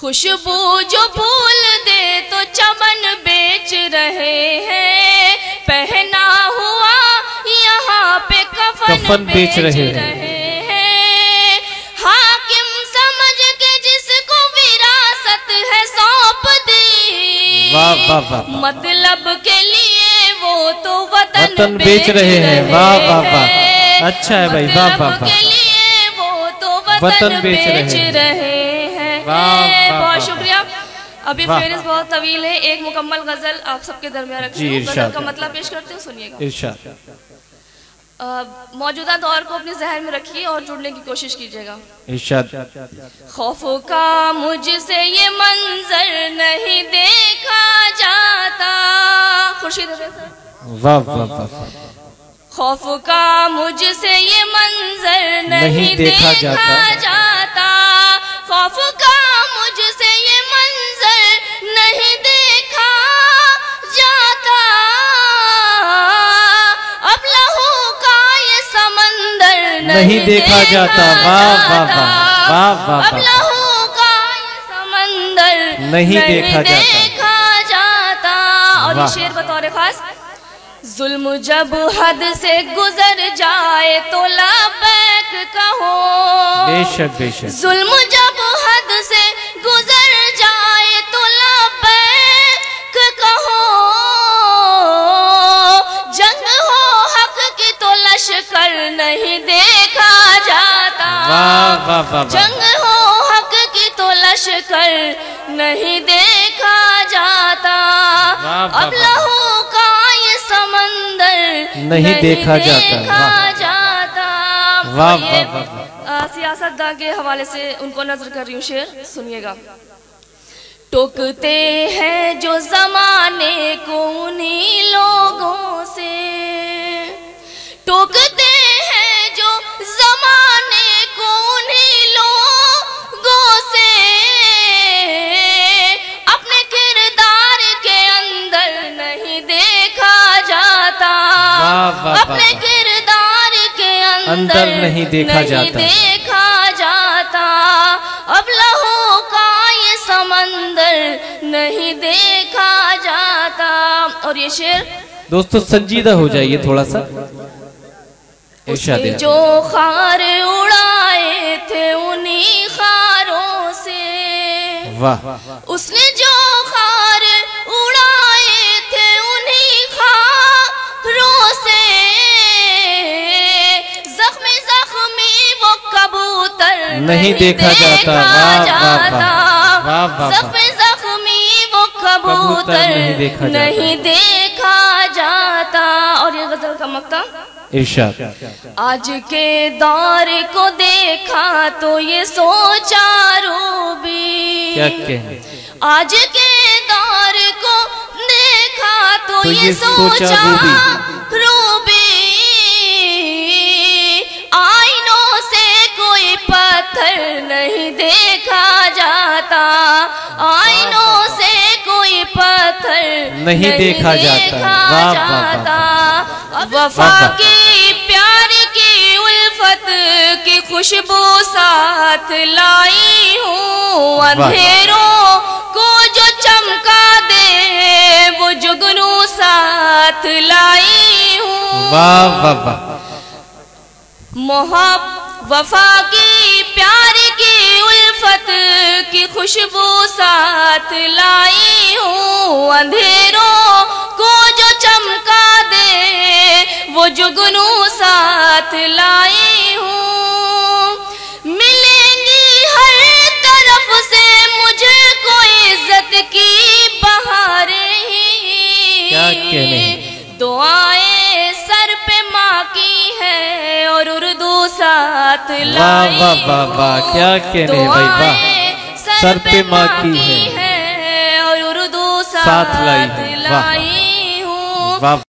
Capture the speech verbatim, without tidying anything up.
खुशबू जो फूल दे तो चमन बेच रहे हैं, पहना हुआ यहाँ पे कफन, कफन बेच रहे हैं। हाकिम समझ के जिसको विरासत है सौंप दी, वाह वाह वाह, मतलब के लिए वो तो वतन, वतन बेच रहे हैं। वाह वाह वाह, अच्छा है भाई, वाह वाह वाह, के लिए वो तो वतन बेच रहे हैं। बहुत शुक्रिया। अभी फेरिस बहुत तवील है, एक मुकम्मल गजल आप सबके दरमियान रखती हूँ। गजल का मतलब पेश करती हूँ, सुनिएगा। इरशाद। मौजूदा दौर को अपने जहन में रखिए और जुड़ने की कोशिश कीजिएगा। इरशाद। खौफ का मुझसे ये मंजर नहीं देखा जाता, खुर्शीद वाह वाह वाह, खौफ का मुझसे ये मंजर नहीं, नहीं देखा, देखा जाता, जाता। खौफ का मुझसे ये मंजर नहीं देखा जाता, अब लहू का ये समंदर नहीं, नहीं देखा जाता। वाह वाह वाह वाह वाह, अब लहू का ये समंदर नहीं, नहीं देखा, देखा जाता। और ये शेर बतौर खास, जुल्म जब हद से गुजर जाए तो लबैक कहो, बेशक बेशक। जुल्म जब हद से गुजर जाए तो लबैक कहो, जंग हो हक की तो लश्कर नहीं देखा जाता। वाह वाह वाह, जंग हो हक की तो लश्कर नहीं देखा जाता, अब लहू का ये समंदर नहीं, नहीं देखा जाता, जाता। वाह वाह वाह। सियासतदां के हवाले से उनको नजर कर रही हूँ, शेर सुनिएगा। टोकते हैं जो जमाने को उन्हीं लोगों से, टोकते हैं जो जमाने को उन्हीं लोगों से, अपने किरदार के अंदर नहीं देखा जाता, अपने किरदार के अंदर नहीं देखा जाता, देखा जाता। अब लहू का ये समंदर नहीं देखा जाता। और ये शेर दोस्तों संजीदा हो जाइए थोड़ा सा। उसने जो खार उड़ाए थे उन्हीं खारों से, वाह, उसने जो खार उड़ाए थे उन्हीं खारों से, जख्मी जख्मी वो कबूतर नहीं देखा जाता, जख्मी जख्मी वो कबूतर नहीं देखा, नहीं देखा जाता। और ये गजल का मक्ता, इरशाद। आज के दौर को देखा तो ये सोचा रूबी, क्या कहें, आज के दौर को देखा तो, तो ये सोचा रूबी, आईनों से कोई पत्थर नहीं देखा जाता, आईनों से कोई पत्थर नहीं, नहीं देखा जाता, जाता। वफा की प्यार की उल्फत की खुशबू साथ लाई हूँ, अंधेरों को जो चमका दे वो जुगनू साथ लाई हूँ। वाह वाह वाह, मोहब्बत वफा की प्यार की उल्फत की खुशबू साथ लाई हूँ, अंधेरों को जो चमका दे वो जुगनू साथ लाई हूँ। मिलेंगी हर तरफ से मुझे कोई इज्जत की बहारें ही, क्या कहने, दुआएं सर पे माँ की है और उर्दू साथ लाई। वाह वाह वाह वाह, क्या कहने भाई, वाह, सर पे माँ की है और उर्दू साथ लाई हूँ।